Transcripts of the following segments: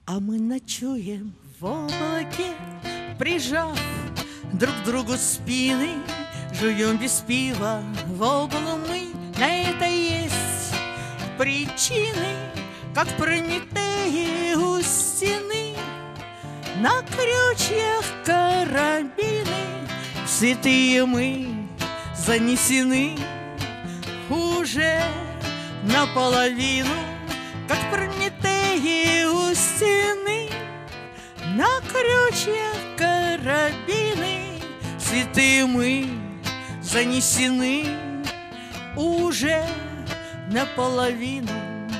А мы ночуем в облаке, прижав друг к другу спины, жуем без пива Волгу мы. На это есть причины, как Прометеи у стены. На крючьях карабины, святые мы занесены уже наполовину, как Прометеи у стены. На крючьях карабины, святые мы занесены уже наполовину.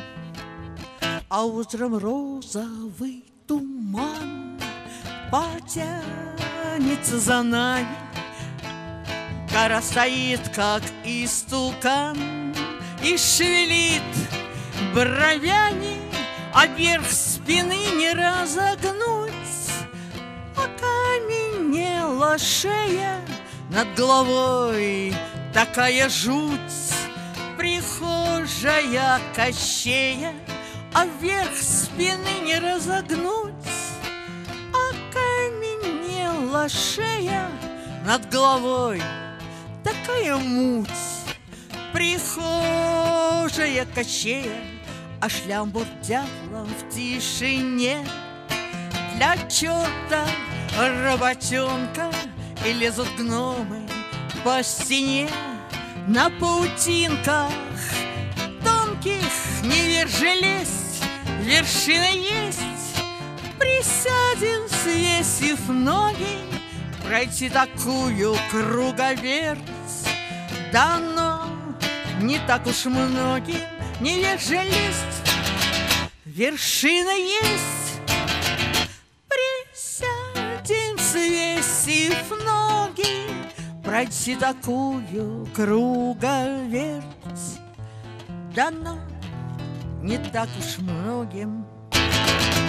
А утром розовый туман потянется за нами. Гора стоит, как истукан, и шевелит бровями, а верх спины не разогнуть. Окаменела шея, над головой такая жуть. Прихожая Кощея, а верх спины не разогнуть. Окаменела шея, над головой такая муть. Прихожая Кощея, а шлямбур дятлом в тишине. Для черта работенка, и лезут гномы по стене. На паутинках тонких не вержи лезть, вершина есть. Присядем, свесив ноги, пройти такую круговерть. Дано не так уж многим, не вержи лезть, вершина есть. Присядем, свесив ноги, пройти такую круговерть. Дано не так уж многим.